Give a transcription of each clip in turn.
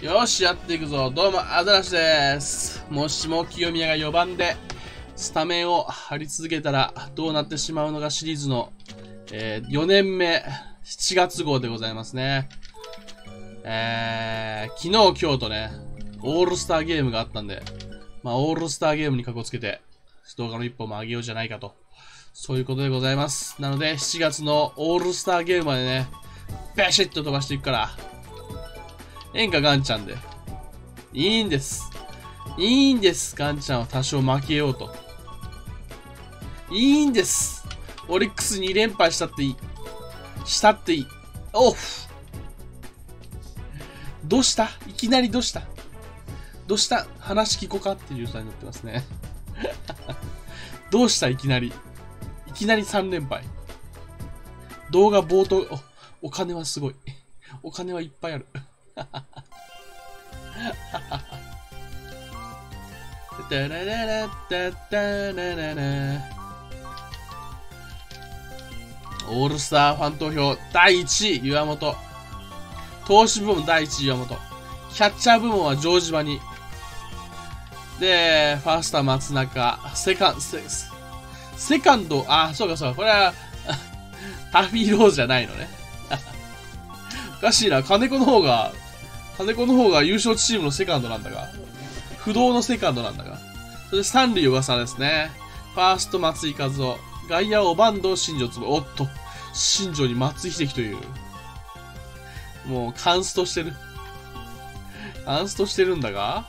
よし、やっていくぞ。どうも、アザラシです。もしも清宮が4番で、スタメンを張り続けたら、どうなってしまうのかシリーズの、4年目、7月号でございますね。昨日、今日とね、オールスターゲームがあったんで、まあ、オールスターゲームにかこつけて、動画の一本も上げようじゃないかと。そういうことでございます。なので、7月のオールスターゲームまでね、バシッと飛ばしていくから、演歌ガンちゃんで。いいんです。いいんです。ガンちゃんは多少負けようと。いいんです。オリックス2連敗したっていい。したっていい。おう。どうした？いきなりどうした？どうした？話聞こうかっていう状態になってますね。どうした？いきなり。いきなり3連敗。動画冒頭、お金はすごい。お金はいっぱいある。オールスターファン投票第1位岩本、投手部門第1位岩本、キャッチャー部門は城島に、でファーストは松中、セカンド、あ、そうかそうか、これはタフィーローズじゃないのね。おかしいな、金子の方が優勝チームのセカンドなんだが。不動のセカンドなんだが。それで三塁小笠ですね。ファースト松井和夫。外野を坂東新庄つぶ。おっと。新庄に松井秀喜という。もうカンストしてる。カンストしてるんだが。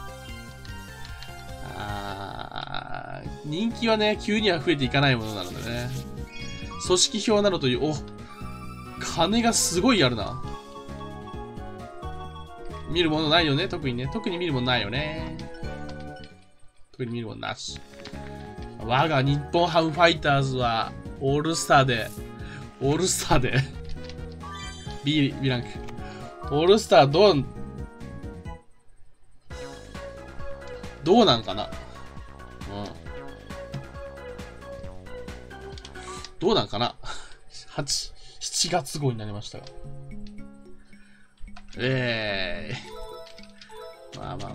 人気はね、急には増えていかないものなのでね。組織票などという、金がすごいあるな。見るものないよね、特にね。特に見るものないよね。特に見るものなし。我が日本ハムファイターズは、オールスターで、B ランク。オールスターどうなんかな。うん。どうなんかな。7月号になりましたが。まあ。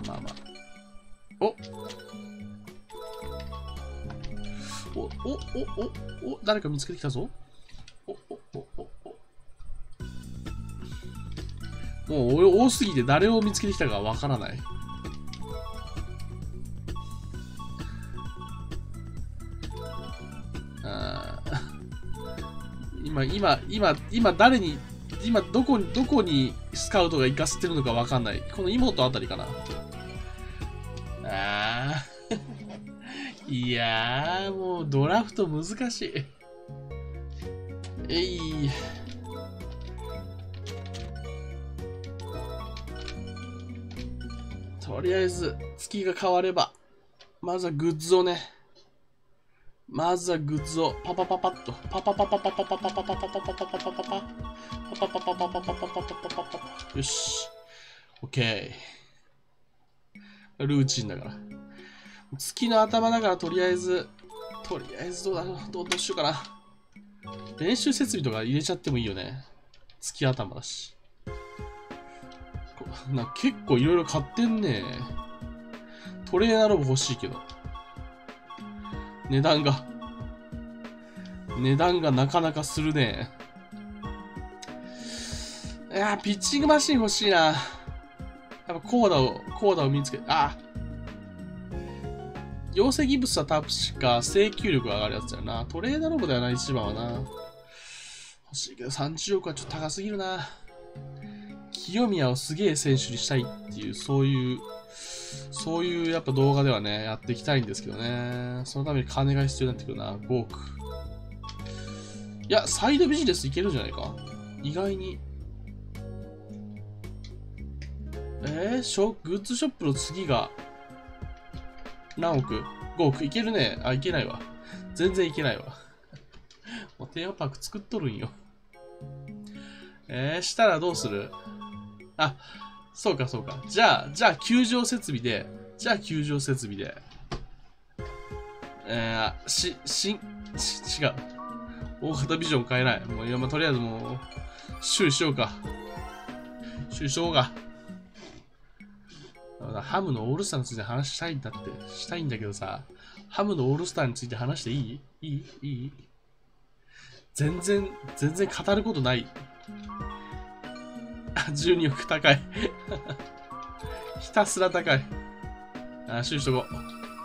誰か見つけてきたぞ。もう俺多すぎて誰を見つけてきたかわからない。今どこにスカウトが行かせてるのかわかんない。この妹あたりかな。いやー、もうドラフト難しい。とりあえず、月が変われば、まずはグッズをね。パパパパッと。よし。オッケー。ルーチンだから。月の頭だからとりあえずどうしようかな。練習設備とか入れちゃってもいいよね。月頭だし。結構いろいろ買ってんね。トレーナーロボ欲しいけど。値段がなかなかするね。いやー、ピッチングマシン欲しいな。やっぱコーダを見つけ、養成ギブスは確か制球力が上がるやつだよな。トレーダーロボだよな、一番はな。欲しいけど30億はちょっと高すぎるな。清宮をすげえ選手にしたいっていう、そういうやっぱ動画ではね、やっていきたいんですけどね。そのために金が必要になってくるな。5億。いや、サイドビジネスいけるんじゃないか？意外に。グッズショップの次が、何億？ 5 億いけるね。いけないわ。全然いけないわ。もうテーマパーク作っとるんよ。したらどうする？そうか。じゃあ、球場設備で、違う。大型ビジョン買えない。もう、とりあえずもう、修理しようか。 ハムのオールスターについて話したいんだって。したいんだけどさ、ハムのオールスターについて話していい全然語ることない。12億高い。ひたすら高い。修理しとこう。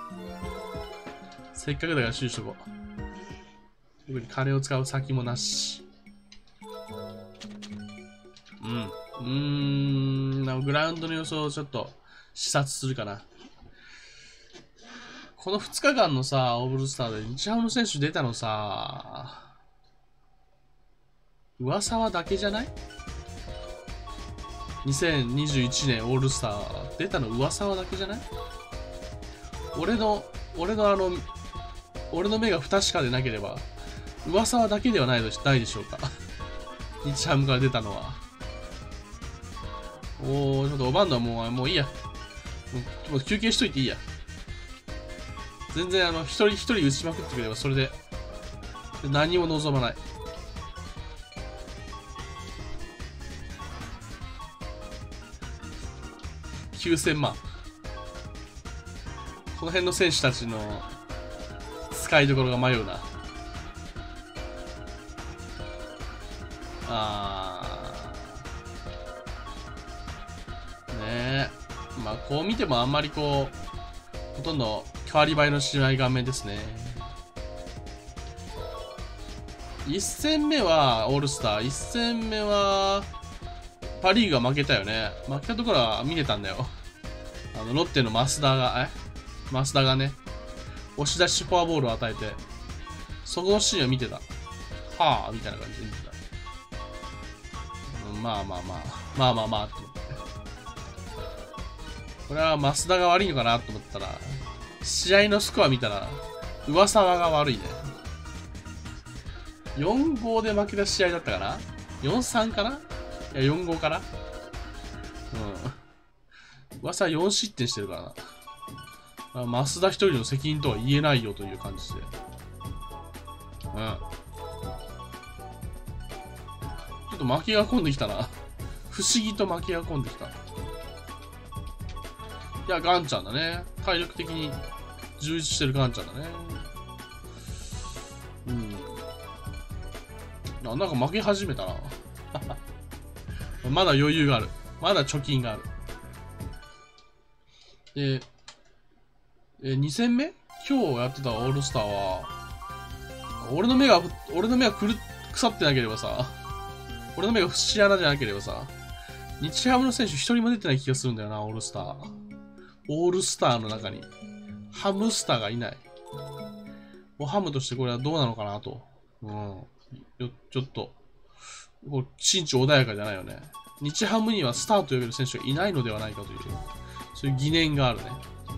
せっかくだから修理しとこう。特に金を使う先もなし。グラウンドの予想をちょっと視察するかな。この2日間のさ、オールスターで日ハムの選手出たのさ、噂はだけじゃない？ 2021 年オールスター出たの噂はだけじゃない？俺の目が不確かでなければ、噂はだけではないでしょうか。日ハムから出たのは。ちょっとおばんのはもういいや。もう休憩しといていいや。全然一人一人打ちまくってくればそれで何も望まない。9000万。この辺の選手たちの使いどころが迷うな。ねえ。まあこう見てもあんまりほとんど変わり映えのしない顔面ですね。1戦目はオールスター、1戦目はパ・リーグが負けたよね。負けたところは見てたんだよ。ロッテの増田がね、押し出しフォアボールを与えて、そこのシーンを見てた。はぁみたいな感じで見てた。まあって思って。これは増田が悪いのかなと思ったら、試合のスコア見たら、上沢が悪いね。4-5で負けた試合だったかな ?4-3 かないや、4-5かな上沢4失点してるからな。増田一人の責任とは言えないよという感じで。ちょっと負けが込んできたな。不思議と負けが込んできた。いや、ガンちゃんだね。体力的に充実してるガンちゃんだね。なんか負け始めたな。まだ余裕がある。まだ貯金がある。で、2戦目今日やってたオールスターは、俺の目が腐ってなければさ、俺の目が節穴じゃなければさ、日ハムの選手一人も出てない気がするんだよな、オールスター。オールスターの中に、ハムスターがいない。もうハムとしてこれはどうなのかなと。ちょっと、心中穏やかじゃないよね。日ハムにはスターと呼べる選手がいないのではないかという、そういう疑念があるね。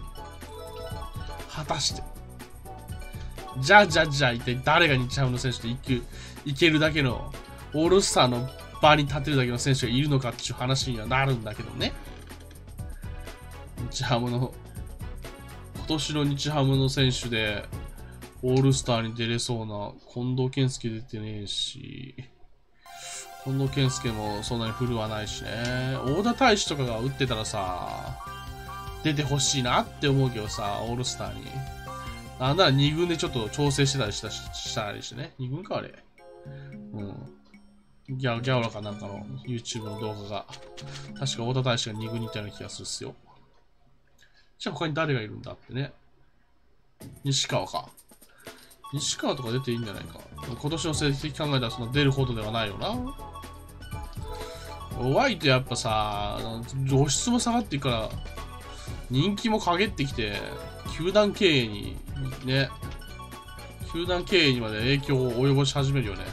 果たして。じゃあ、一体誰が日ハムの選手でいけるだけの、オールスターの場に立てるだけの選手がいるのかっていう話にはなるんだけどね。今年の日ハムの選手で、オールスターに出れそうな、近藤健介出てねえし、近藤健介もそんなに振るわないしね。大田大志とかが打ってたらさ、出てほしいなって思うけどさ、オールスターに。なんなら2軍でちょっと調整してたりしたりしてね。2軍かあれ。ギャオラかなんかの YouTube の動画が。確か大田大志が2軍にいたような気がするっすよ。じゃあ他に誰がいるんだってね。西川か。西川とか出ていいんじゃないか。今年の成績考えたらそんな出るほどではないよな。ワイトやっぱさ、露出も下がっていくから、人気も陰ってきて、球団経営にまで影響を及ぼし始めるよね。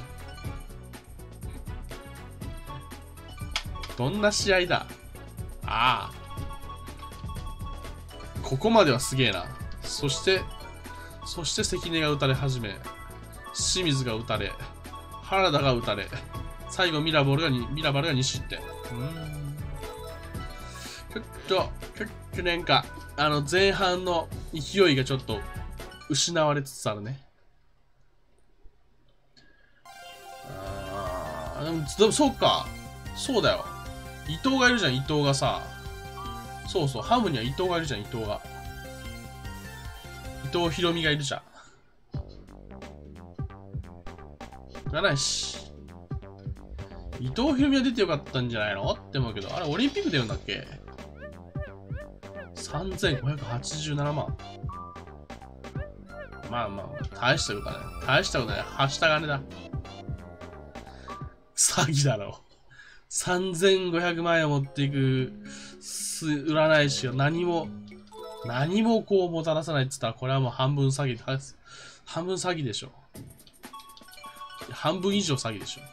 どんな試合だ。ここまではすげえな。そして関根が打たれ始め、清水が打たれ、原田が打たれ、最後ミラバルが2失点。ちょっとなんか、前半の勢いがちょっと失われつつあるね。でもそうか。そうだよ。伊藤がいるじゃん、伊藤がさ。 そうそう、ハムには伊藤がいるじゃん、伊藤が。伊藤博美がいるじゃん。いらないし。伊藤博美は出てよかったんじゃないのって思うけど、あれ、オリンピック出るんだっけ ?3587 万。まあまあ、大したことない。大したことない。はした金だ。詐欺だろ。3500万円を持っていく占い師が何もこうもたらさないって言ったら、これはもう半分詐欺、半分詐欺でしょ。半分以上詐欺でしょ。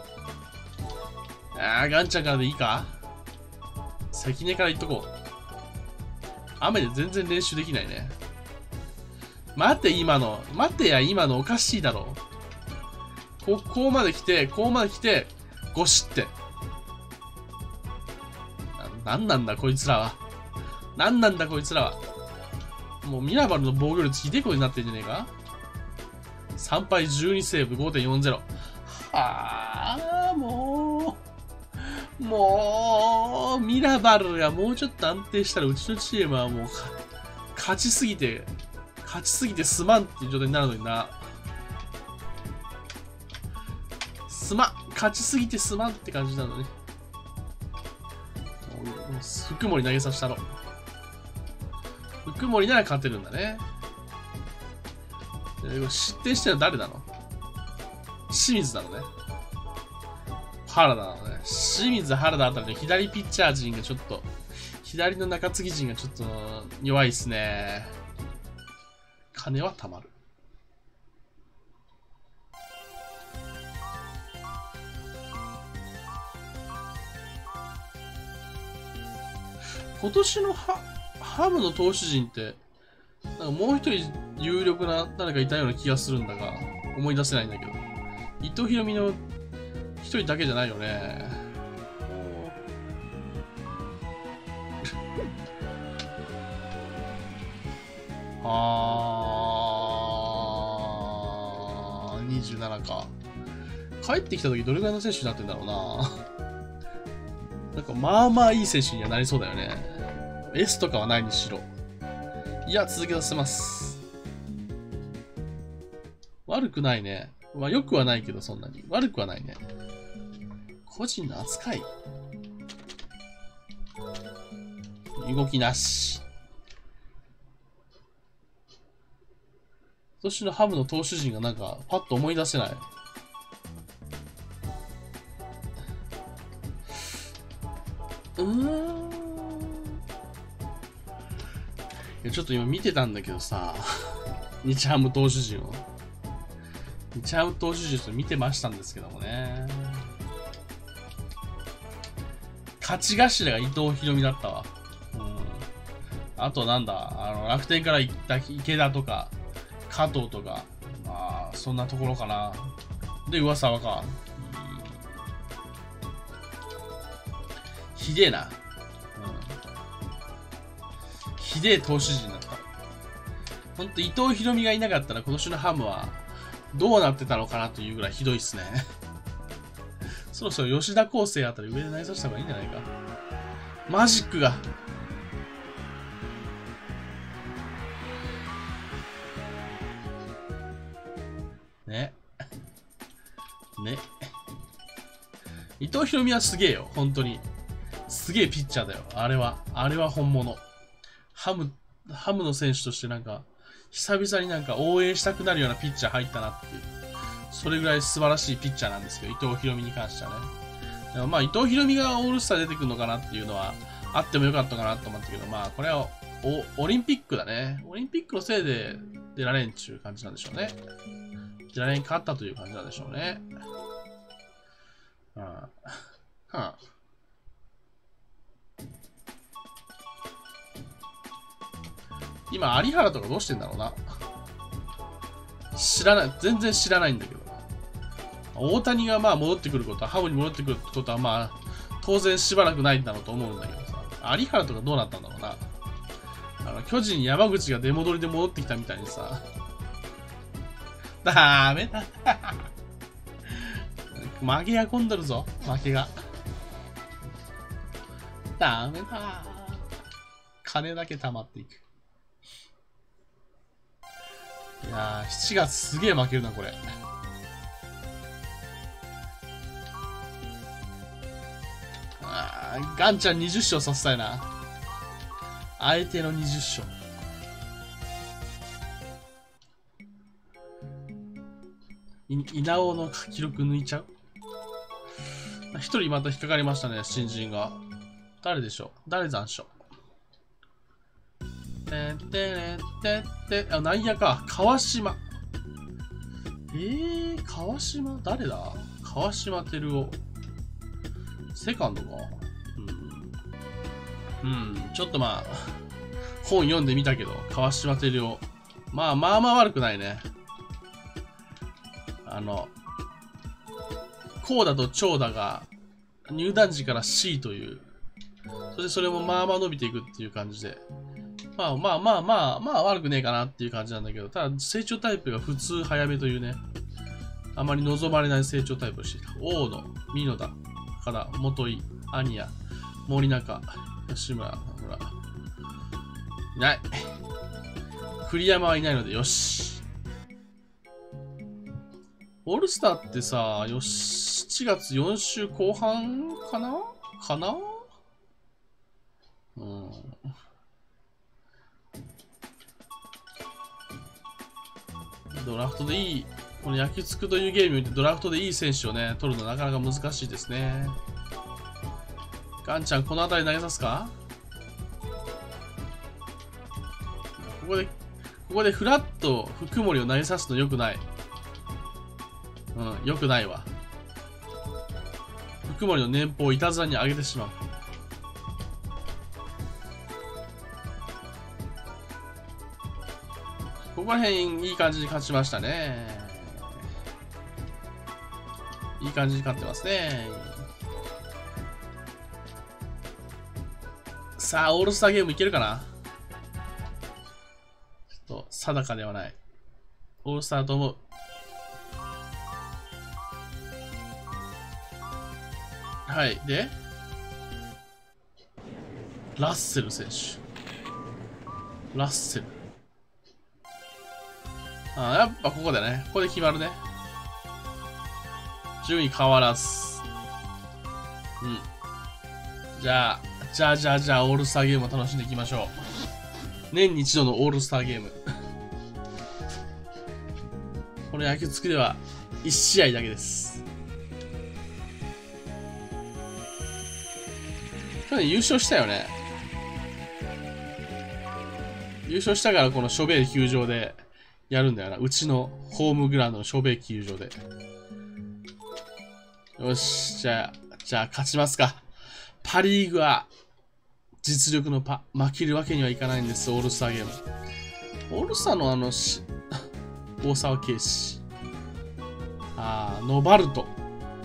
ガンちゃんからでいいか？関根から言っとこう。雨で全然練習できないね。待て今のおかしいだろ。こうまで来て、5失点。なんなんだこいつらは。もうミラバルの防御率ひでこになってんじゃねえか？ 3 敗12セーブ 5.40。はぁ、もう、ミラバルがもうちょっと安定したらうちのチームはもう勝ちすぎてすまんっていう状態になるのにな。勝ちすぎてすまんって感じなのね。福森投げさせたろ。福森なら勝てるんだね。失点してるの誰なの？清水なのね。原田なのね。清水原田あたりの左ピッチャー陣がちょっと、左の中継ぎ陣がちょっと弱いっすね。金は貯まる。今年のハムの投手陣って、なんかもう一人有力な誰かいたような気がするんだが、思い出せないんだけど。伊藤博美の一人だけじゃないよね。27か。帰ってきた時どれぐらいの選手になってんだろうな。なんかまあまあいい選手にはなりそうだよね。S とかはないにしろ。いや、続けさせます。悪くないね。まあ良くはないけどそんなに。悪くはないね。個人の扱い。動きなし。今年のハムの投手陣がなんかパッと思い出せない。いやちょっと今見てたんだけどさ、日ハム投手陣を。日ハム投手陣を見てましたんですけどもね。勝ち頭が伊藤博美だったわ。あとなんだ、楽天から行った池田とか、加藤とか、まあ、そんなところかな。で、上沢か。ひでえな。ひでえ投手陣だった。ほんと、伊藤博美がいなかったら今年のハムはどうなってたのかなというぐらいひどいっすね。そろそろ吉田康生あたり上で投げさせた方がいいんじゃないか。マジックが。ね。伊藤博美はすげえよ、本当に。すげえピッチャーだよ。あれは本物。ハムの選手としてなんか、久々になんか応援したくなるようなピッチャー入ったなっていう。それぐらい素晴らしいピッチャーなんですけど、伊藤博美に関してはね。でもまあ、伊藤博美がオールスター出てくるのかなっていうのは、あってもよかったかなと思ったけど、まあ、これはオリンピックだね。オリンピックのせいで出られんっていう感じなんでしょうね。出られんかったという感じなんでしょうね。今、有原とかどうしてんだろうな。知らない。全然知らないんだけど。大谷がまあ戻ってくることは、ハムに戻ってくることはまあ、当然しばらくないんだろうと思うんだけどさ。有原とかどうなったんだろうな。巨人山口が出戻りで戻ってきたみたいにさ。ダメだ。負けが込んでるぞ。負けが。ダメだ。 金だけ溜まっていく。いやー、7月すげえ負けるな、これ。ガンちゃん20勝させたいな。相手の20勝。稲尾の記録抜いちゃう？一人また引っかかりましたね、新人が。誰でしょう？誰残暑？あ、内野か。川島。川島誰だ？川島照夫。セカンドか。ちょっとまあ、本読んでみたけど、川島照夫。まあ悪くないね。コーダと長打が入団時から C という。そしてそれもまあ伸びていくっていう感じで。まあ悪くねえかなっていう感じなんだけど、ただ成長タイプが普通早めというね。あまり望まれない成長タイプをしていた。大野、美濃田、高田、元井、兄谷、森中、吉村、ほら。いない。栗山はいないので、よし。オールスターってさ、7月4週後半かなドラフトでいい、この野球つくというゲームでドラフトでいい選手をね、取るのなかなか難しいですね。ガンちゃん、この辺り投げさすか？ここでフラッと福森を投げさすの良くない。良くないわ。福森の年俸をいたずらに上げてしまう。ここら辺いい感じに勝ちましたね。いい感じに勝ってますね。さあ、オールスターゲームいけるかな？ちょっと定かではない。オールスターと思う。はい。で、ラッセル選手。ラッセル。やっぱここだね。ここで決まるね。順位変わらず。じゃあ、オールスターゲームを楽しんでいきましょう。年に一度のオールスターゲーム。この野球つくでは1試合だけです。去年優勝したよね。優勝したからこのショベー球場でやるんだよな。うちのホームグラウンドのショベー球場で。よし、じゃあ勝ちますか。パリーグは実力の負けるわけにはいかないんです、オールスターゲーム。オールスターの大沢圭司。ノバルト。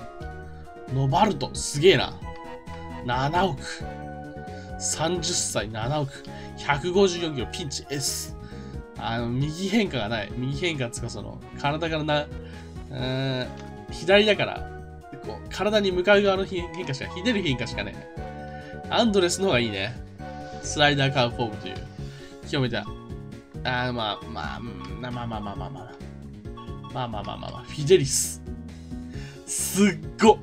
すげえな。7億。30歳7億。154キロピンチ S。右変化がない。右変化つか体から左だから、こう、体に向かう側の変化しか、ひねる変化しかね。アンドレスの方がいいね。スライダーカーブフォームという。極めて、フィデリス。すっご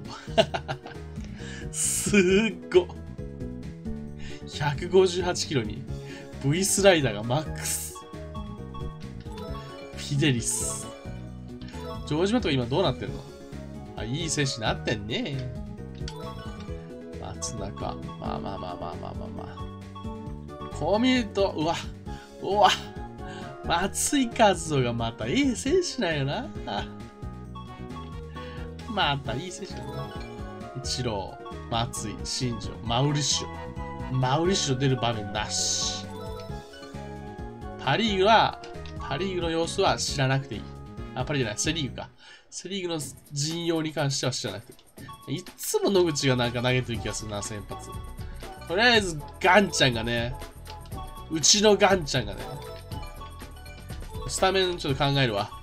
158キロに V スライダーがマックス。フィデリス。城島とか今どうなってんの？いい選手になってんね。松中。こう見ると、うわ、松井和夫がまたいい選手なんよな。またいい選手だな。一郎、松井、新庄、マウリシオ出る場面なし。パリーグの様子は知らなくていい。パリじゃない、セリーグか。セリーグの陣容に関しては知らなくていい。いつも野口がなんか投げてる気がするな、先発。とりあえず、ガンちゃんがね、うちのガンちゃんがね、スタメンちょっと考えるわ。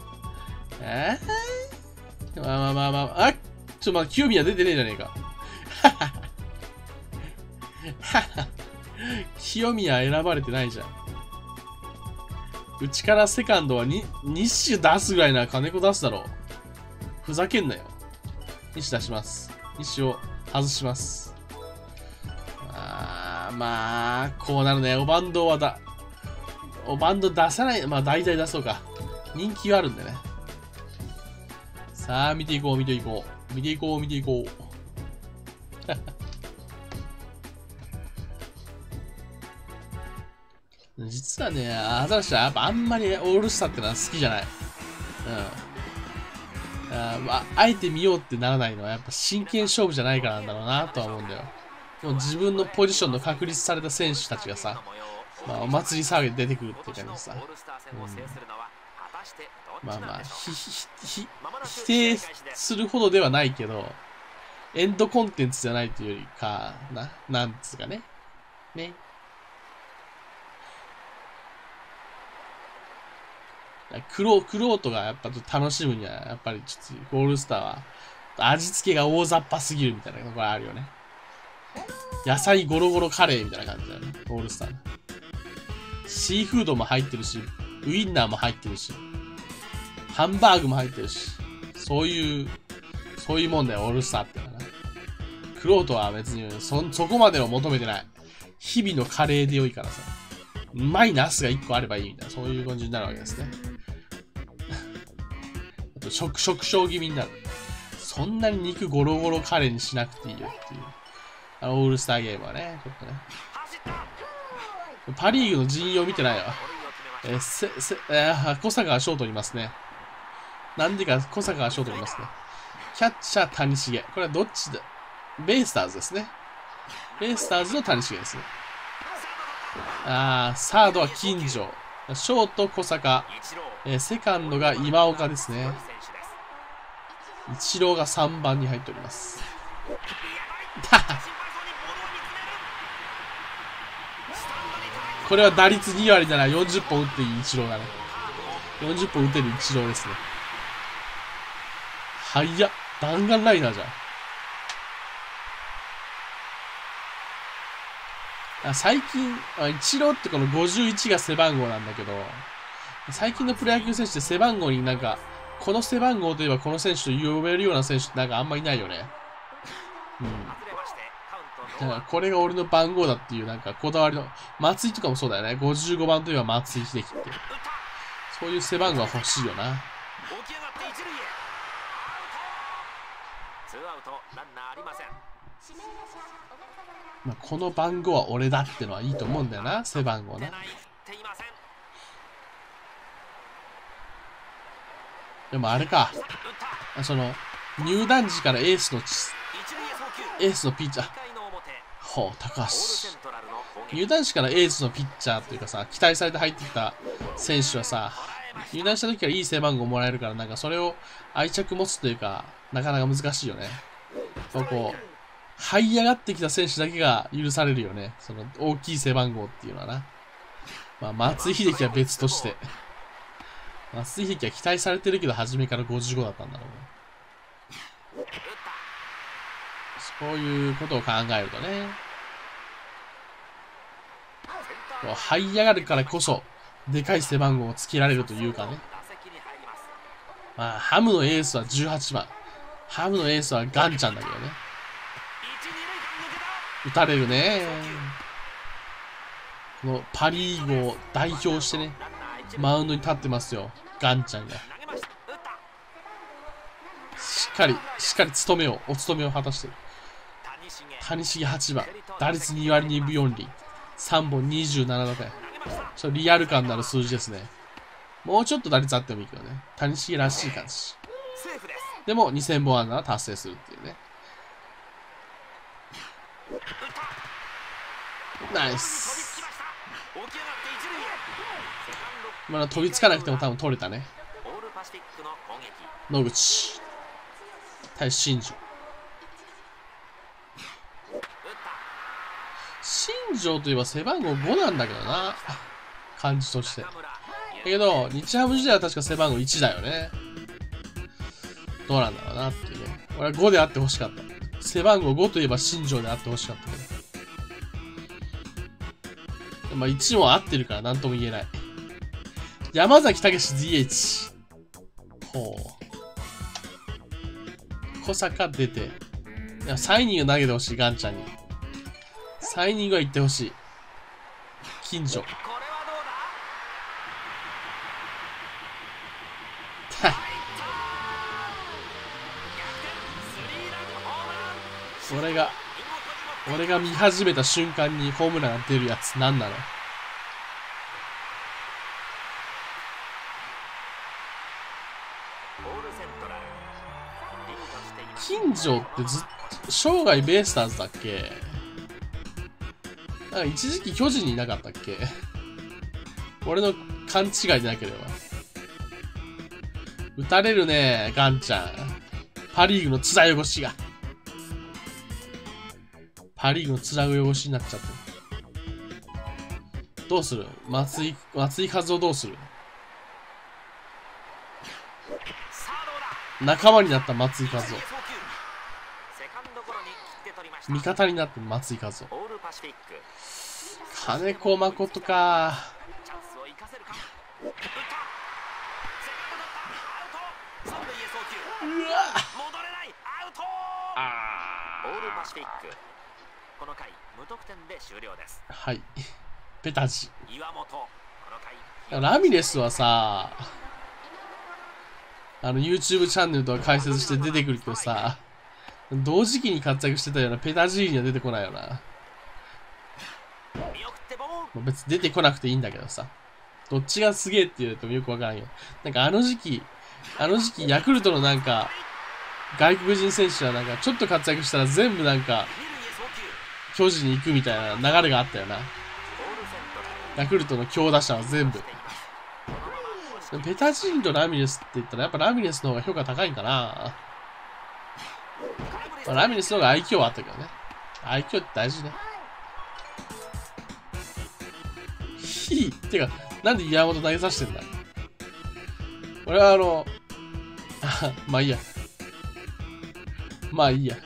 清宮出てねえじゃねえか。 清宮選ばれてないじゃん。うちからセカンドは西出すぐらいなら金子出すだろう。ふざけんなよ。西出します。西を外します。まあ、こうなるね。おバンドはおバンド出さない。まあ、大体出そうか。人気があるんでね。さあ、見ていこう、見ていこう。見ていこう、見ていこう。実はね、アザラシはやっぱあんまりオールスターってのは好きじゃない。あえて見ようってならないのはやっぱ真剣勝負じゃないからなんだろうなとは思うんだよ。もう自分のポジションの確立された選手たちがさ、まあ、お祭り騒ぎで出てくるっていう感じでさ、まあまあ否定するほどではないけど、エンドコンテンツじゃないというよりかなんつうかね。クロートがやっぱ楽しむには、やっぱりちょっとオールスターは味付けが大雑把すぎるみたいなところあるよね。野菜ゴロゴロカレーみたいな感じだよね、オールスター。シーフードも入ってるし、ウインナーも入ってるし、ハンバーグも入ってるし、そういうもんだよ、オールスターってのはな。クロートは別にそこまでは求めてない。日々のカレーで良いからさ。うまいナスが1個あればいいみたいな、そういう感じになるわけですね。あと、食傷気味になる。そんなに肉ゴロゴロカレーにしなくていいよっていう。オールスターゲームはね、ちょっとね。パリーグの陣容見てないわ。小坂がショートにいますね。なんでか小坂がショートにいますね。キャッチャー谷繁。これはどっちだ？ベイスターズですね。ベイスターズの谷繁ですね。サードは金城。ショート小坂。セカンドが今岡ですね。イチローが3番に入っております。これは打率2割なら40本打っていいイチローだね。40本打てるイチローですね。早っ。弾丸ライナーじゃん。最近、イチローってこの51が背番号なんだけど、最近のプロ野球選手って背番号になんか、この背番号といえばこの選手と呼べるような選手ってなんかあんまいないよね。だからこれが俺の番号だっていうなんかこだわりの、松井とかもそうだよね。55番といえば松井秀喜っていう。そういう背番号は欲しいよな。まあ、この番号は俺だってのはいいと思うんだよな、背番号な。でもあれか、入団時からエースのピッチャー。ほう、高橋。入団時からエースのピッチャーっていうかさ、期待されて入ってきた選手はさ、入団した時からいい背番号もらえるから、なんかそれを愛着持つというか、なかなか難しいよね。こう、這い上がってきた選手だけが許されるよね。その大きい背番号っていうのはな。まあ、松井秀喜は別として。松井秀喜は期待されてるけど、初めから55だったんだろうね。そういうことを考えるとね。這い上がるからこそ、でかい背番号をつけられるというかね。まあ、ハムのエースは18番。ハムのエースはガンちゃんだけどね。打たれるね。このパリーグを代表してね、マウンドに立ってますよ。ガンちゃんが。しっかり務めを果たしてる。谷繁8番。打率2割2分4厘。3本27打点。ちょっとリアル感のある数字ですね。もうちょっと打率あってもいいけどね。谷繁らしい感じ。でも2000本安打は達成するっていうね。ナイス。まだ飛びつかなくても多分取れたね。野口。対新庄。新庄といえば背番号5なんだけどな。感じとして。だけど、日ハム時代は確か背番号1だよね。どうなんだろうなっていうね。俺は5であってほしかった。背番号5といえば新庄であってほしかったけど。 まあ1問合ってるから何とも言えない。山崎武史 DH。ほう。小坂出て。いや、3イニング投げてほしい、ガンちゃんに。3イニングは行ってほしい。近所。俺が見始めた瞬間にホームランが出るやつ、なんなの？金城って生涯ベイスターズだっけ？なんか一時期巨人にいなかったっけ？俺の勘違いでなければ。打たれるね、ガンちゃん。パリーグの面汚しが。パリーグの面汚しになっちゃってる。どうする？松井和夫どうする？仲間になった松井和夫。味方になって松井和夫。金子誠か。うわはい。ペタジ。ラミレスはさ、YouTube チャンネルとか解説して出てくるけどさ、同時期に活躍してたようなペタジーには出てこないよな。別に出てこなくていいんだけどさ。どっちがすげえって言うとよくわからんよ。なんかあの時期、ヤクルトのなんか、外国人選手はなんかちょっと活躍したら全部なんか、巨人に行くみたいな流れがあったよな。ヤクルトの強打者は全部。ペタジーニとラミレスって言ったらやっぱラミレスの方が評価高いんかな。まあ、ラミレスの方が愛嬌はあったけどね。愛嬌って大事ね。てか、なんで岩本投げさせてんだ？俺はまあいいや。まあいいや。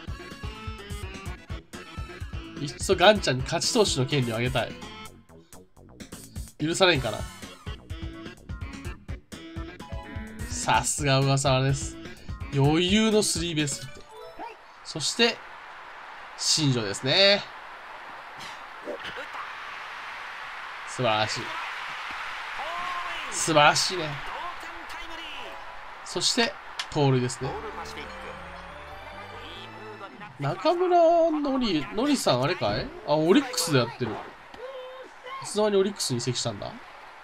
いっそガンちゃんに勝ち投手の権利をあげたい。許されんかな。さすが小笠原です。余裕のスリーベースヒット。そして、新庄ですね。素晴らしい。素晴らしいね。そして、盗塁ですね。中村のりさんあれかい？あ、オリックスでやってる。いつの間にオリックスに移籍したんだ？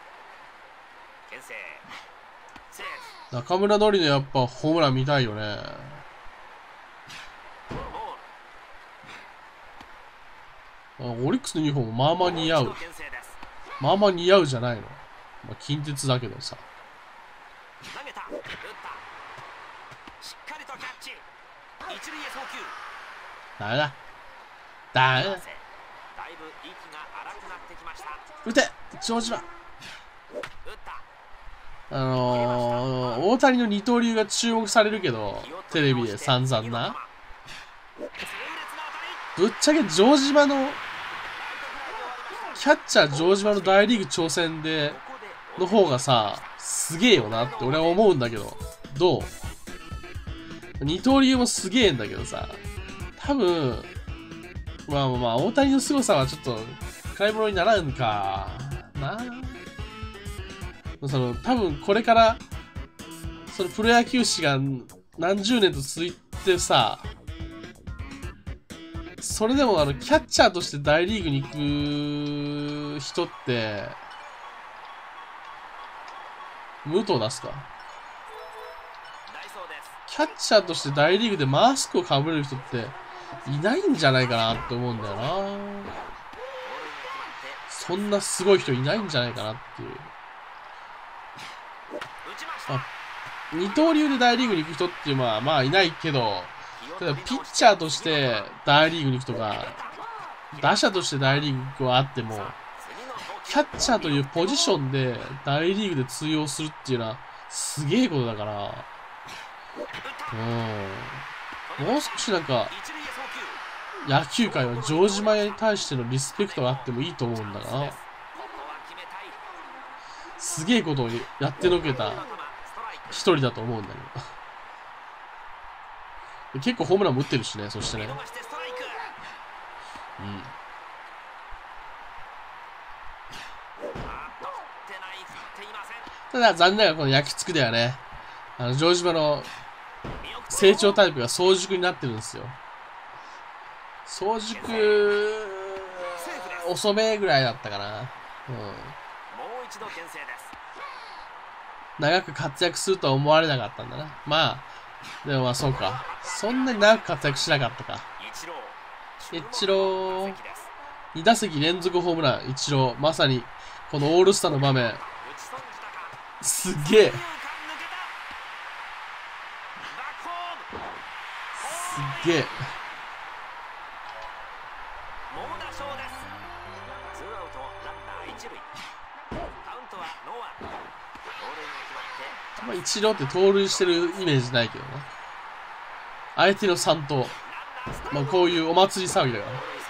中村のりのやっぱホームラン見たいよね。オリックスのユニフォームまあまあ似合う。まあまあ似合うじゃないの。まあ、近鉄だけどさ。ダメだ。ダメだ。打て城島。大谷の二刀流が注目されるけど、テレビで散々な。ぶっちゃけ城島の、キャッチャー城島の大リーグ挑戦で、の方がさ、すげえよなって俺は思うんだけど、どう？二刀流もすげえんだけどさ、多分、まあ大谷の凄さはちょっと、買い物にならんかな。多分これから、プロ野球史が何十年と続いてさ、それでもキャッチャーとして大リーグに行く人って、武藤出すか。キャッチャーとして大リーグでマスクをかぶれる人っていないんじゃないかなって思うんだよな。そんなすごい人いないんじゃないかなっていう。二刀流で大リーグに行く人っていうのはまあいないけど、ただピッチャーとして大リーグに行くとか、打者として大リーグはあっても、キャッチャーというポジションで大リーグで通用するっていうのはすげえことだから、もう少しなんか、野球界は城島に対してのリスペクトがあってもいいと思うんだな。 すげえことをやってのけた一人だと思うんだけど。結構ホームランも打ってるしね、そしてね。うん。ただ残念ながらこの焼きつくではね、城島の成長タイプが早熟になってるんですよ。早熟、遅めぐらいだったかな。うん。長く活躍するとは思われなかったんだな。まあ、でもまあそうか。そんなに長く活躍しなかったか。イチロー、2打席連続ホームラン、イチロー。まさに、このオールスターの場面。すっげえ。すっげえ。まあ、イチローって盗塁してるイメージないけどな。相手の3投。まあ、こういうお祭り騒ぎだから。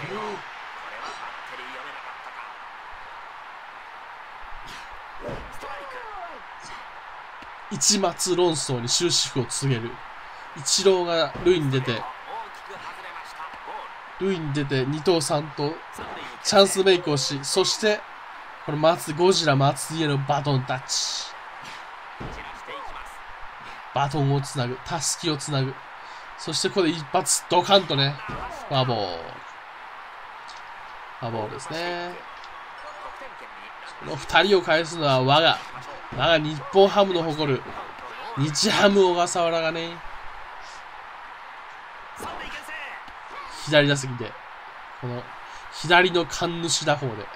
一松論争に終止符を告げる。イチローが塁に出て2投3投、チャンスメイクをし、そして、このゴジラ松井へのバトンタッチ。バトンをつなぐ、たすきをつなぐ。そしてここで一発ドカンとね、フォアボール。フォアボールですね。この二人を返すのは我が日本ハムの誇る日ハム小笠原がね、左打席で、この左の神主打法で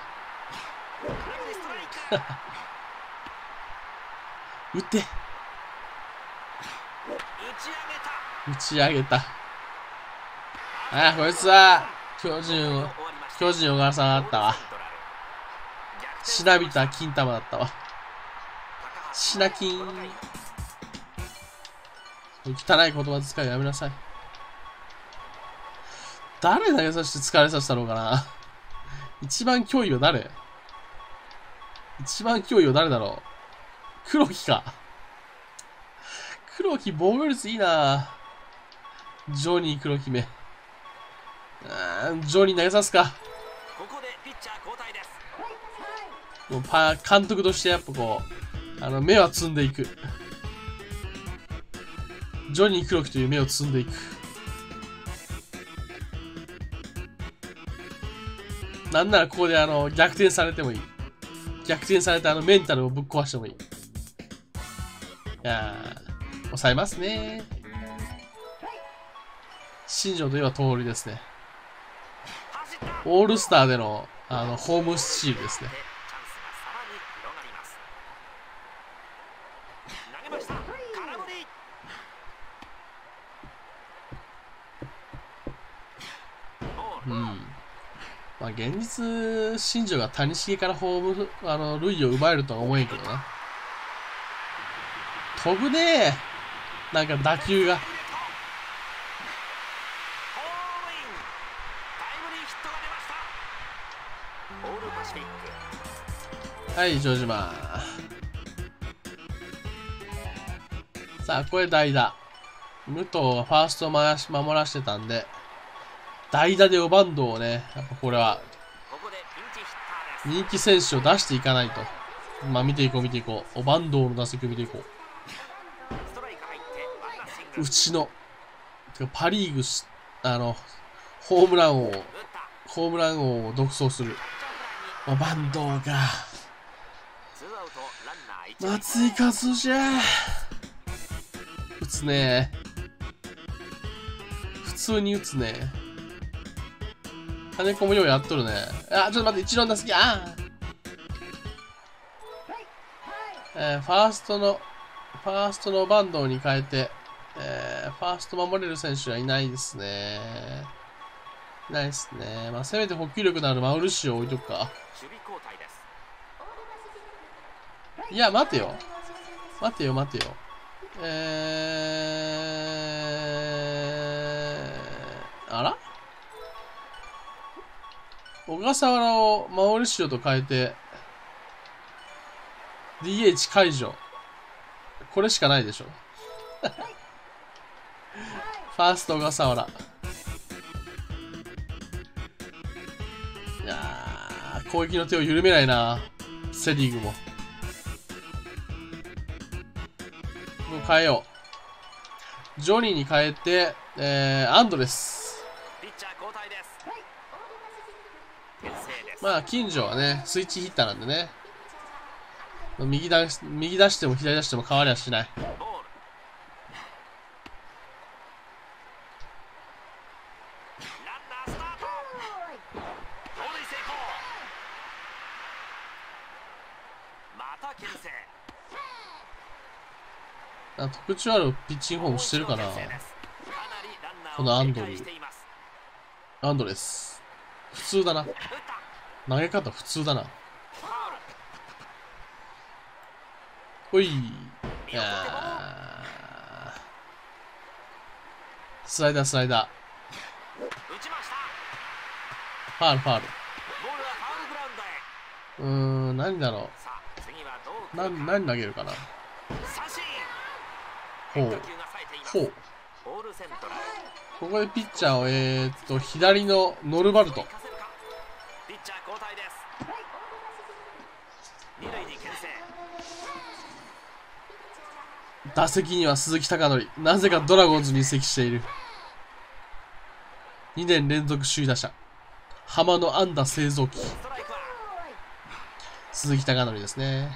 打って打ち上げた。ああ、こいつは巨人小笠原だったわ。しなびた金玉だったわ。しなきん。汚い言葉遣いやめなさい。誰投げさせて疲れさせたのかな。一番脅威は誰だろう。黒木か。黒木防御率いいな。ジョニー黒木め。ジョニー投げさすか。もう監督としてやっぱこう、目は積んでいく。ジョニー黒木という目を積んでいく。なんならここで逆転されてもいい。逆転されてメンタルをぶっ壊してもいい。いやー、抑えますね。新庄といえば通りですね。オールスターでの、ホームスチールですね。うん。まあ、現実、新庄が谷繁から塁を奪えるとは思えんけどな。飛ぶねー。なんか打球が。はい、城島。さあ、これ代打。武藤がファーストを守らせてたんで、代打で4番道をね、やっぱこれは、人気選手を出していかないと。まあ、見ていこう。4番道の打席を見ていこう。うちの、パリーグ、ホームラン王を独走する。4番道が、松井和夫じゃ。打つね。普通に打つね。金子もようやっとるね。あ、ちょっと待って、一郎の打席。ファーストのバンドに変えて、ファースト守れる選手はいないですね。まあ、せめて補給力のあるマウルシを置いとくか。いや、待てよ。あら？小笠原をマウリシオと変えて、 DH 解除。これしかないでしょ。ファースト小笠原。いやー、攻撃の手を緩めないな、セ・リーグも。もう変えよう。ジョニーに変えて、アンドレス。まあ、近所はね、スイッチヒッターなんでね。右出しても左出しても変わりはしない。特徴あるピッチングフォームしてるかな、このアンドレス。普通だな。投げ方普通だな。ほい。いやスライダー。ファール。何だろう。何投げるかな。ほう。ここでピッチャーを、左のノルバルト。打席には鈴木貴則。なぜかドラゴンズに移籍している。2年連続首位打者。浜の安打製造機。鈴木貴則ですね。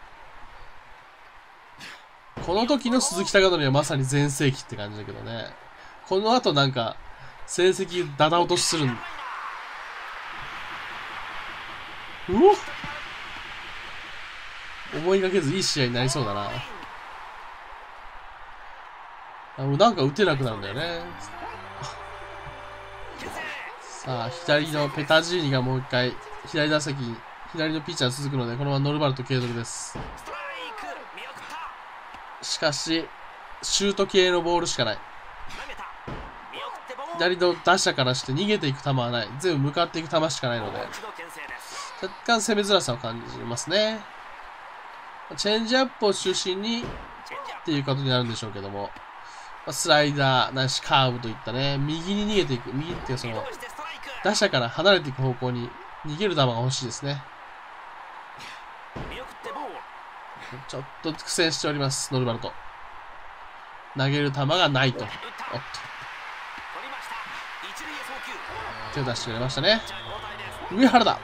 この時の鈴木貴則はまさに全盛期って感じだけどね。この後なんか、成績ダダ落としするん。思いがけずいい試合になりそうだな。なんか打てなくなるんだよね。さあ、左のペタジーニがもう一回、左打席、左のピッチャー続くので、このままノルバルト継続です。しかし、シュート系のボールしかない。左の打者からして逃げていく球はない。全部向かっていく球しかないので、若干攻めづらさを感じますね。チェンジアップを中心にっていうことになるんでしょうけども、スライダー、ないしカーブといったね、右に逃げていく、右っていうその、打者から離れていく方向に逃げる球が欲しいですね。ちょっと苦戦しております、ノルバルト。投げる球がないと。おっと。手を出してくれましたね。上原だ。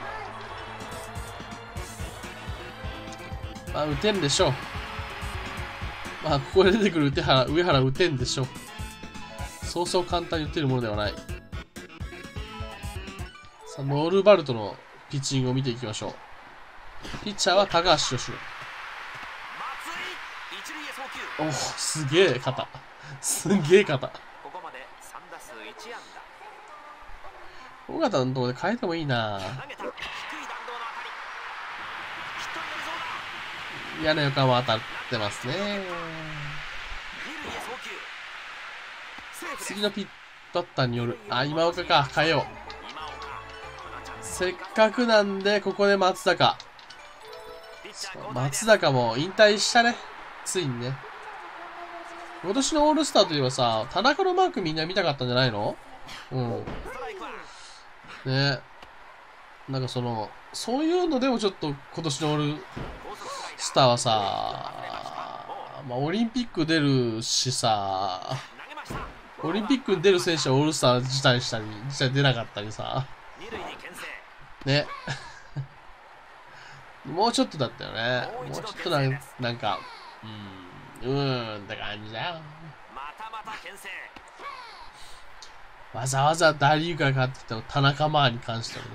まあ、打てんでしょう。まあ、ここで出てくる上原打てんでしょう。そうそう簡単に打てるものではない。さあ、ノルバルトのピッチングを見ていきましょう。ピッチャーは高橋由伸。おお、すげえ肩。すげえ肩。尾形のところで変えてもいいな。嫌な予感は当たってますね。次のバッターによる。今岡か。変えよう。せっかくなんで、ここで松坂。松坂も引退したね。ついにね。今年のオールスターといえばさ、田中のマークみんな見たかったんじゃないの？うん。ね。なんかそういうのでもちょっと今年のオールスターはさ、まあオリンピック出るしさ、オリンピックに出る選手はオールスター辞退したり、出なかったりさ。ね。もうちょっとだったよね。もうちょっとなんか、って感じだよ。わざわざ大リーグからかかってきたの田中マーに関してはね。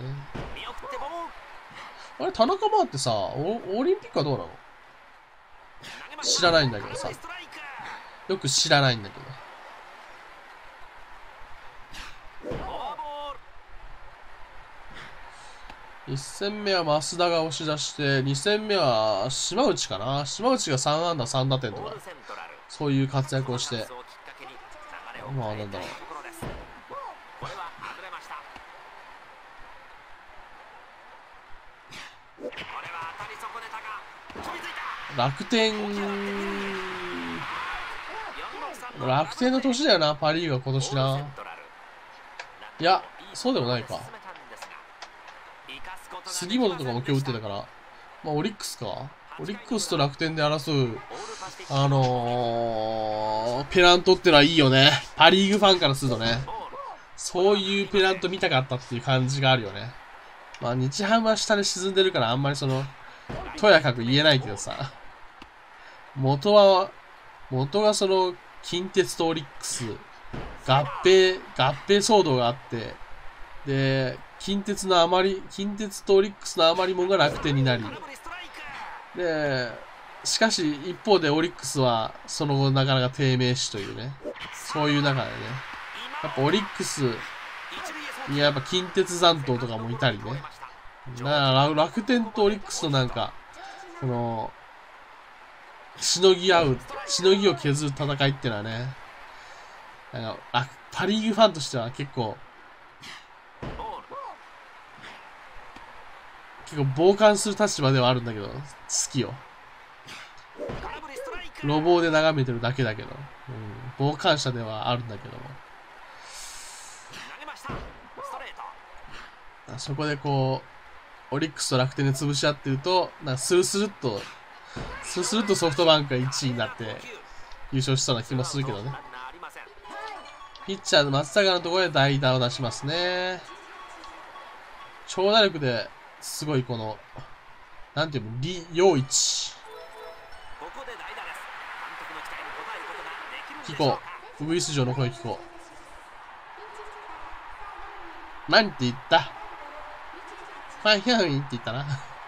あれ、田中マーってさ、オリンピックはどうなの？知らないんだけどさ。よく知らないんだけど。1戦目は増田が押し出して、2戦目は島内かな。島内が3安打3打点とか、そういう活躍をして、まあなんだろう。 楽天の年だよな、パリーグは今年な。いや、そうでもないか。杉本とかも今日打ってたから。まあ、オリックスか。オリックスと楽天で争う、ペナントってのはいいよね。パリーグファンからするとね。そういうペナント見たかったっていう感じがあるよね。まあ、日ハムは下に沈んでるからあんまりとやかく言えないけどさ。元が近鉄とオリックス、合併騒動があって、で、近鉄とオリックスの余りもんが楽天になり、で、しかし一方でオリックスはその後なかなか低迷しというね、そういう中でね、やっぱオリックスにやっぱ近鉄残党とかもいたりね、だから楽天とオリックスのなんか、しのぎを削る戦いってのはね、なんか、パリーグファンとしては結構傍観する立場ではあるんだけど、好きよ。路傍で眺めてるだけだけど、傍観者ではあるんだけども。そこでこう、オリックスと楽天で潰し合ってると、なんかスルスルっとソフトバンクが1位になって優勝しそうな気もするけどね。ピッチャーの松坂のところで代打を出しますね。長打力ですごいなんていうの、陽一。聞こう。ウグイス城の声聞こう。なんて言った？ファインって言ったな。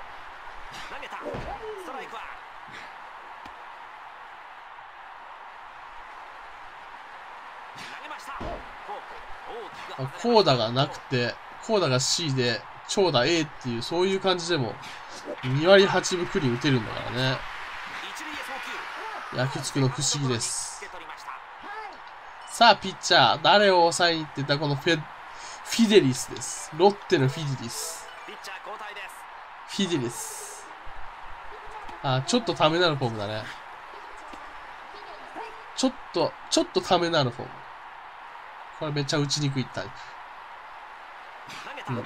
コーダがなくて、コーダが C で、長打 A っていう、そういう感じでも、2割8分9厘打てるんだからね。焼き付くの不思議です。さあ、ピッチャー、誰を抑えに行ってたこのフィデリスです。ロッテのフィデリス。ちょっとためなるフォームだね。ちょっとためなるフォーム。これめっちゃ打ちにくいタイプ。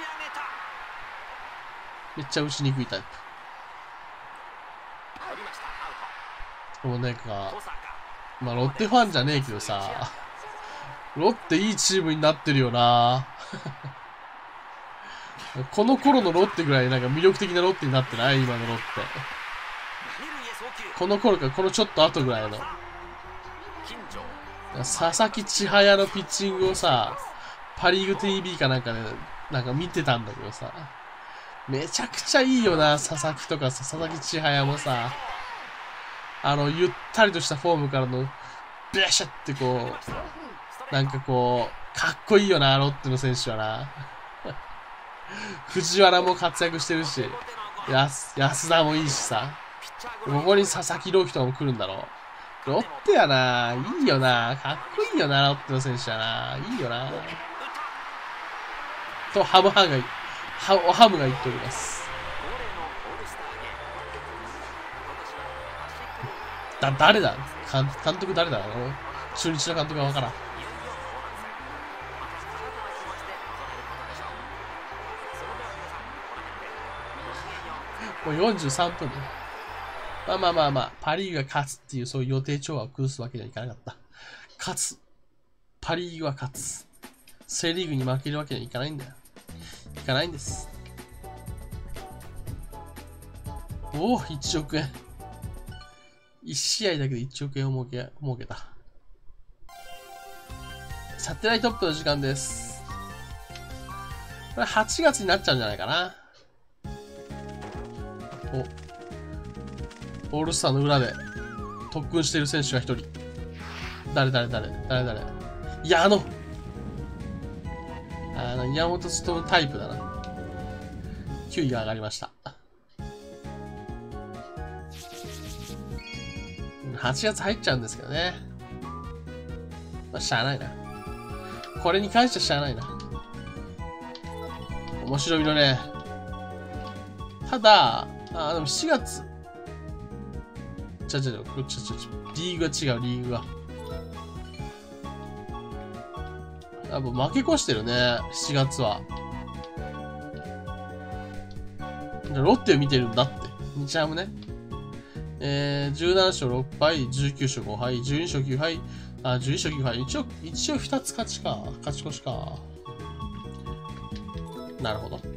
めっちゃ打ちにくいタイプ。もうなんか、まあロッテファンじゃねえけどさ、ロッテいいチームになってるよな。この頃のロッテぐらいなんか魅力的なロッテになってない？今のロッテ。この頃か、このちょっと後ぐらいの。佐々木千早のピッチングをさ、パリーグ TV かなんかで、なんか見てたんだけどさ、めちゃくちゃいいよな、佐々木とかさ、佐々木千早もさ、ゆったりとしたフォームからの、ビシャってこう、なんかこう、かっこいいよな、ロッテの選手はな。藤原も活躍してるし、安田もいいしさ、ここに佐々木朗希とかも来るんだろう。ロッテやな、いいよな、かっこいいよな、ロッテの選手やな、いいよな。と、ハムが言っております。誰だ監督誰だ中日の監督がわからん。もう43分だ。まあ、パリーグが勝つっていうそういう予定調和を崩すわけにはいかなかった。パリーグは勝つ。セリーグに負けるわけにはいかないんだよ。いかないんです。おお、1億円。1試合だけで1億円を儲けた。サテライトップの時間です。これ8月になっちゃうんじゃないかな。オールスターの裏で特訓してる選手が1人。誰いや、宮本勉タイプだな。9位が上がりました。8月入っちゃうんですけどね。まあ、しゃあないな。これに関してはしゃあないな。面白みのね。ただ、でも7月。 リーグが違う、リーグが。やっぱ負け越してるね、7月は。ロッテを見てるんだって。日ハムね。17勝6敗、19勝5敗、12勝9敗、11勝9敗。一応2つ勝ち越しか。なるほど。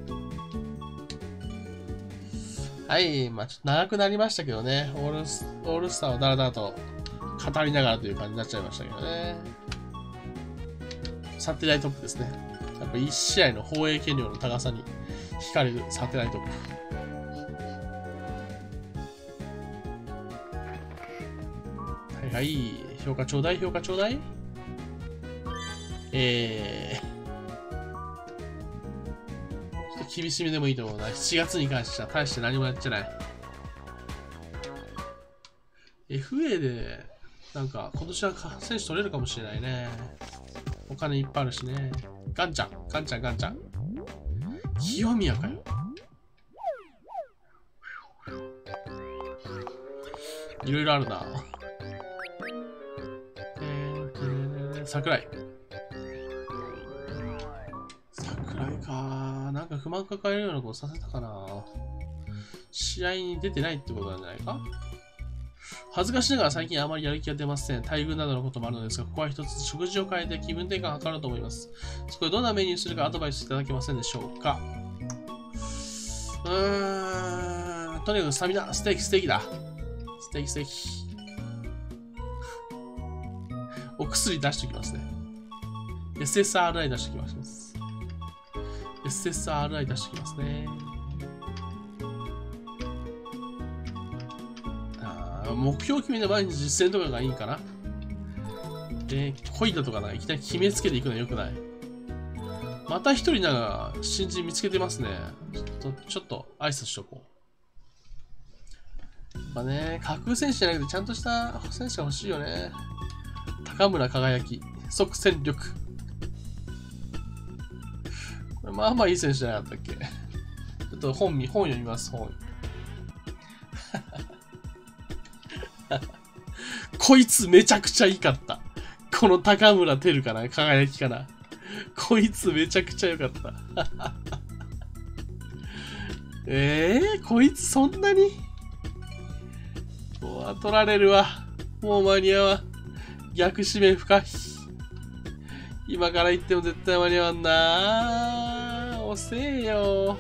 はい。まあちょっと長くなりましたけどね。オールスターをだらだらと語りながらという感じになっちゃいましたけどね。サテライトップですね。やっぱ1試合の放映権料の高さに惹かれるサテライトップ。はい。評価ちょうだい。ちょっと厳しめでもいいと思うな。7月に関しては大して何もやってない。FA で、なんか今年は選手取れるかもしれないね。お金いっぱいあるしね。ガンちゃん。清宮かよ。いろいろあるな。桜井か。なんか不満抱えるようなことさせたかな。試合に出てないってことなんじゃないか。恥ずかしながら最近あまりやる気が出ません。待遇などのこともあるのですが、ここは一つ食事を変えて気分転換を図ろうと思います。そこでどんなメニューするかアドバイスいただけませんでしょうか。とにかくスタミナ、ステーキだ。ステーキ。お薬出しておきますね。SSRI 出しておきます。SSRI 出しておきますね。目標決めて毎日実践とかがいいかな。恋だとかいきなり決めつけていくのは良くない。また一人なんか新人見つけてますね。ちょっと挨拶しとこう。まあね、架空選手じゃなくてちゃんとした選手が欲しいよね。高村輝き、即戦力。これまあまあいい選手じゃなかったっけ。ちょっと本読みます、本。こいつめちゃくちゃいいかった。この高村輝かな、輝きかな。こいつめちゃくちゃ良かった。こいつそんなに取られるわ。もう間に合わん。逆指名不可避。今から言っても絶対間に合わんな。遅えよ。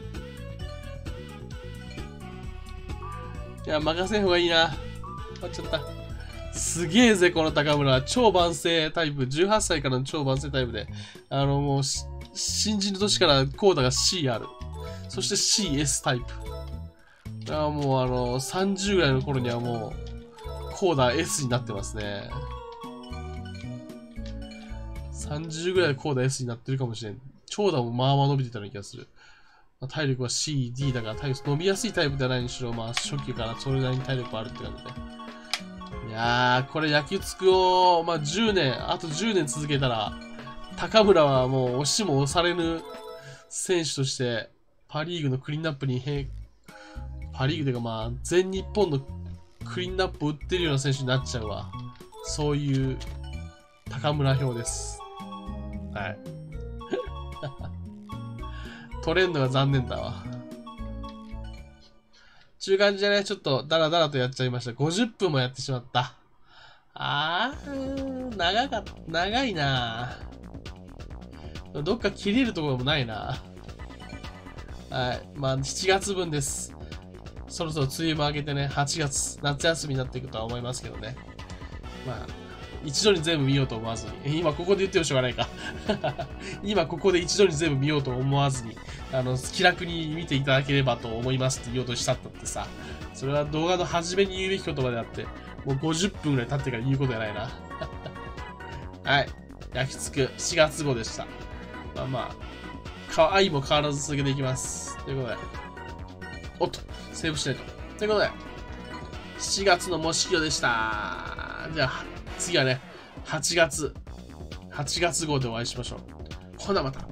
いや、任せん方がいいな。終わっちゃった。すげえぜ、この高村。超万世タイプ。18歳からの超万世タイプで。もう、新人の年からコーダが C ある。そして CS タイプ。もう30ぐらいの頃にはもう、コーダ S になってますね。30ぐらいでコーダ S になってるかもしれん。長打もまあまあ伸びてたような気がする。体力は C、D だから体力伸びやすいタイプではないにしろ、まあ初期からそれなりに体力はあるって感じで。いやー、これ野球つくを、まあ10年、あと10年続けたら、高村はもう押しも押されぬ選手として、パリーグのクリーンアップにパリーグというかまあ、全日本のクリーンアップを打ってるような選手になっちゃうわ。そういう高村票です。はい。取れんのが残念だわ。中間じゃね、ちょっとダラダラとやっちゃいました。50分もやってしまった。長いな。どっか切れるところもないな。はい。まあ、7月分です。そろそろ梅雨も明けてね、8月、夏休みになっていくとは思いますけどね。まあ、一度に全部見ようと思わずに。今ここで言ってもしょうがないか。今ここで一度に全部見ようと思わずに、気楽に見ていただければと思いますって言おうとしたったってさ、それは動画の初めに言うべき言葉であって、もう50分ぐらい経ってから言うことじゃないな。はい。焼き付く4月号でした。まあ、愛も変わらず続けていきます。ということで。おっと、セーブしないと。ということで、7月の模式でした。じゃあ、次はね、8月号でお会いしましょう。ほなまた。